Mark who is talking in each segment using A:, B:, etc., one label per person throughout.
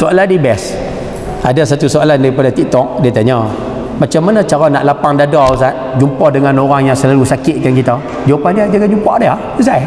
A: Soalan ni best. Ada satu soalan daripada TikTok, dia tanya, macam mana cara nak lapang dada Ustaz jumpa dengan orang yang selalu sakitkan kita? Jawapan dia, jangan jumpa dia Ustaz.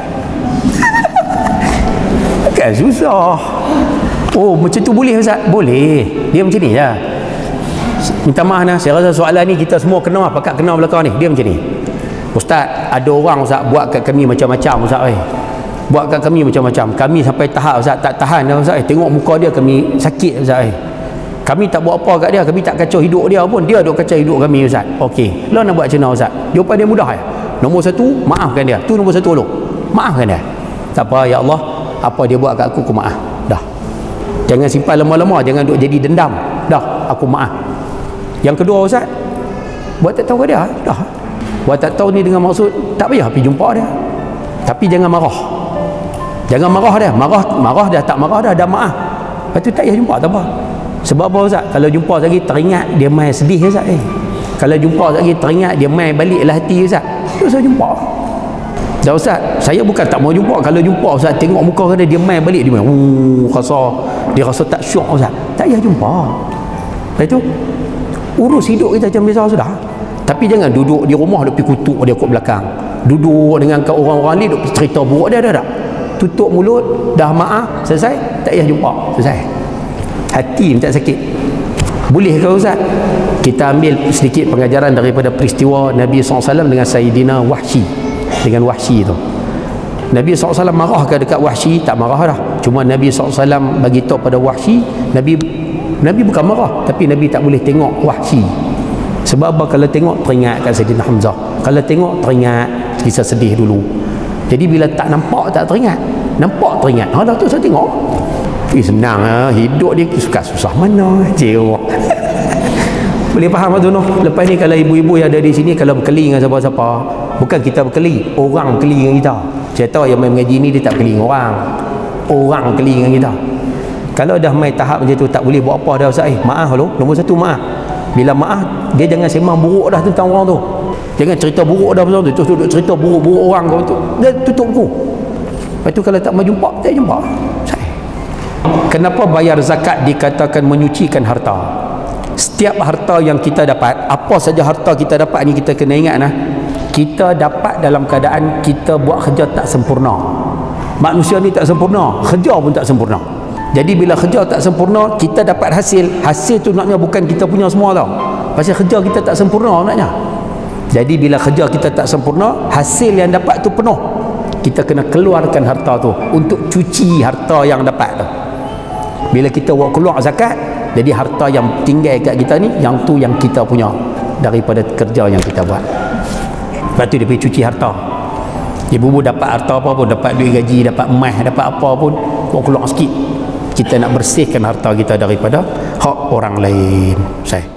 A: Kan susah. Oh, macam tu boleh Ustaz? Boleh. Dia macam ni je. Minta maaf lah, saya rasa soalan ni kita semua kena, pakat kena belakang ni. Dia macam ni, Ustaz, ada orang Ustaz buat kat kami macam-macam Ustaz. Buat kat kami macam-macam. Kami sampai tahap Ustaz tak tahan dah Ustaz. Tengok muka dia kami sakit Ustaz. Kami tak buat apa kat dia, kami tak kacau hidup dia pun, dia duk kacau hidup kami Ustaz. Okey, lo nak buat macam mana Ustaz? Jawapan dia mudah ya. Nombor satu, maafkan dia. Tu nombor satu dulu. Maafkan dia. Tak apa, ya Allah, apa dia buat kat aku maaf. Dah. Jangan simpan lama-lama, jangan duk jadi dendam. Dah, aku maaf. Yang kedua Ustaz, buat tak tahu kat dia. Dah. Buat tak tahu ni dengan maksud tak payah pergi jumpa dia. Tapi jangan marah. Jangan marah dia. Marah dah, tak marah dah maaf. Lepas tu tak payah jumpa, tak apa. Sebab apa Ustaz? Kalau jumpa lagi teringat dia main sedih Ustaz. Kalau jumpa lagi teringat dia main baliklah hati Ustaz. Tu saya jumpa. Dah Ustaz, saya bukan tak mau jumpa. Kalau jumpa Ustaz, tengok muka dia main balik, dia main dia rasa tak syok Ustaz. Tak payah jumpa. Lepas tu urus hidup kita macam biasa sudah. Tapi jangan duduk di rumah duk pergi kutuk dia kat belakang. Duduk dengan orang-orang ni duk cerita buruk dia dah. Tutup mulut, dah maaf, selesai, tak payah jumpa, selesai. Hati minta sakit. Boleh ke Ustaz? Kita ambil sedikit pengajaran daripada peristiwa Nabi SAW dengan Sayyidina Wahsy. Dengan Wahsy tu, Nabi SAW marah ke dekat Wahsy? Tak marah dah. Cuma Nabi SAW bagi tahu pada Wahsy, Nabi bukan marah, tapi Nabi tak boleh tengok Wahsy. Sebab apa? Kalau tengok teringat kat Sayyidina Hamzah. Kalau tengok teringat kisah sedih dulu. Jadi bila tak nampak tak teringat, nampak teringat. Dah tu saya tengok. Senang lah hidup dia, suka susah mana je. Boleh faham tu noh? Lepas ni kalau ibu-ibu yang ada di sini, kalau berkeli dengan siapa-siapa, bukan kita berkeli, orang berkeli dengan kita. Saya tahu yang main mengaji ni dia tak berkeli dengan orang berkeli dengan kita. Kalau dah main tahap macam tu, tak boleh buat apa dah Ustaz. Maaf lo, nombor satu maaf. Bila maaf, dia jangan sembang buruk dah tentang orang tu. Jangan cerita buruk dah pasal tu. Terus duduk cerita buruk-buruk orang kau tu. Dia tutup buku. Lepas tu kalau tak mau jumpa, tak jumpa. Kenapa bayar zakat dikatakan menyucikan harta? Setiap harta yang kita dapat, apa saja harta kita dapat ni kita kena ingat nah. Kita dapat dalam keadaan kita buat kerja tak sempurna. Manusia ni tak sempurna, kerja pun tak sempurna. Jadi bila kerja tak sempurna, kita dapat hasil. Hasil tu naknya bukan kita punya semua tau. Pasal kerja kita tak sempurna naknya. Jadi bila kerja kita tak sempurna, hasil yang dapat tu penuh. Kita kena keluarkan harta tu untuk cuci harta yang dapat tu. Bila kita buat keluar zakat, jadi harta yang tinggal kat kita ni, yang tu yang kita punya daripada kerja yang kita buat. Lepas tu dia pergi cuci harta. Ibu-ibu dapat harta apa pun, dapat duit gaji, dapat emas, dapat apa pun, buat keluar sikit. Kita nak bersihkan harta kita daripada hak orang lain. Saya